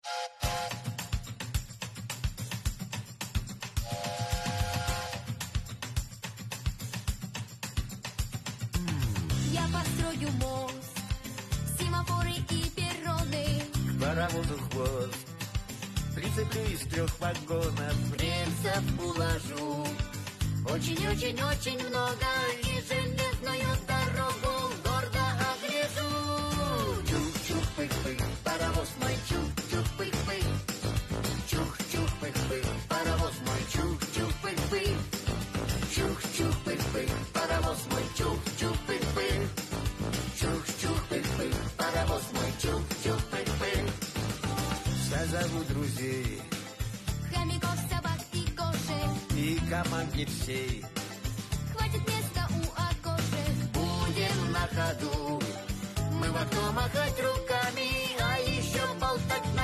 Я построю мост, семафоры и перроны, к паровозу хвост прицеплю из 3 вагонов, рельсов уложу. Очень-очень-очень много, и железную дорогу гордо огляжу. Чух-чух-пых-пых, паровоз мой, чух-чух-пых-пых. Чух-чух-пых-пых, паровоз мой, чух-чух-пых-пых. Чух-чух-пых-пых, паровоз мой, чух-чух-пых-пых. Чух-чух-пых-пых, паровоз мой, чух-чух-пых-пых. Созову друзей, Хомяков, собак и кошек, и команде всей. хватит места у окошек. Будем на ходу мы в окно махать руками, а еще болтать